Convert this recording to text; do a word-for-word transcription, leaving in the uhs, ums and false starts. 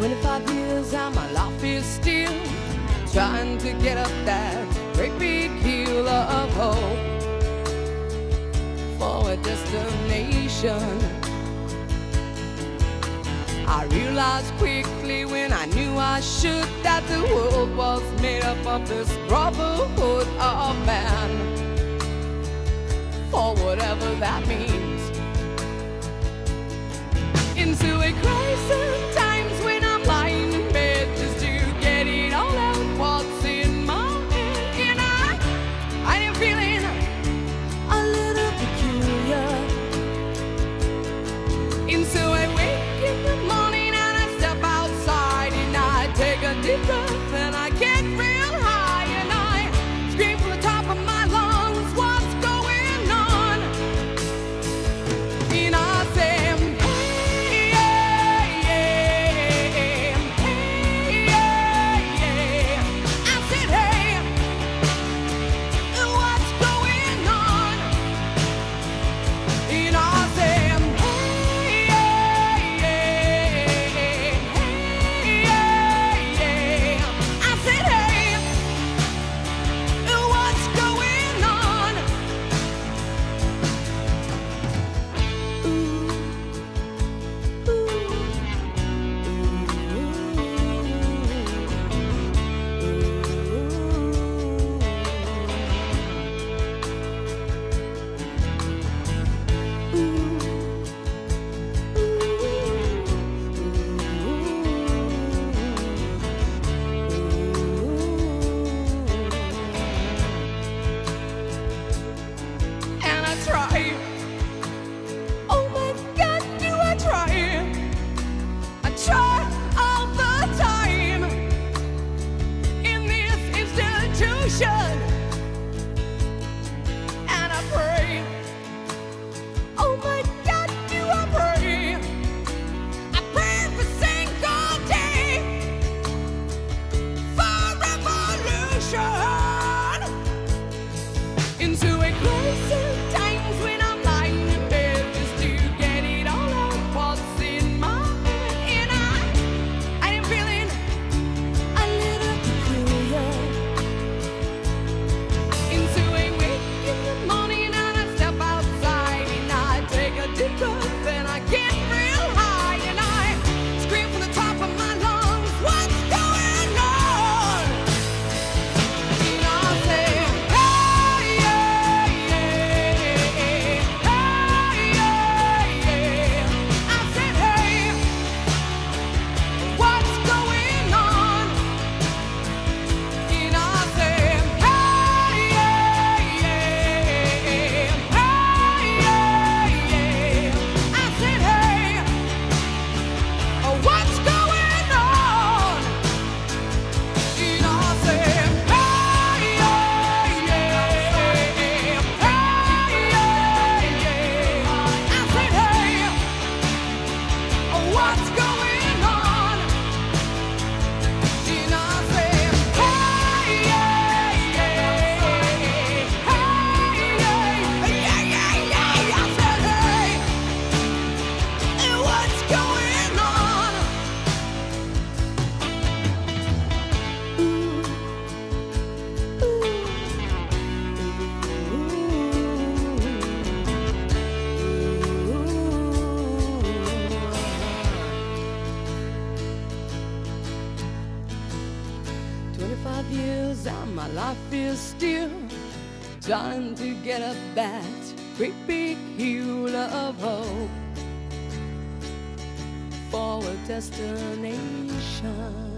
Twenty-five years and my life is still trying to get up that great big hill of hope for a destination. I realized quickly when I knew I should that the world was made up of this brotherhood of man, for whatever that means. Into a crisis times when I'm lying in bed just to get it all out what's in my head, and I, I am feeling a little peculiar. Into a wake in the morning and I step outside and I take a deep breath and I get real high and I scream from the top of my lungs, what's going on? And I say, and I pray, oh my God, do I pray, I pray every single day for revolution. Into a crisis times when I'm lying in bed just to get it all out what's in my head, and I, I am feeling a little peculiar. Into a wake in the morning and I step outside and I take a deep breath and I get real high and I scream from the top of my lungs, what's going on? And I say, hey, yeah, yeah, hey, yeah, yeah. I said, hey, what's going on? And I say, twenty-five years and my life is still trying to get up that great big hill of hope for a destination.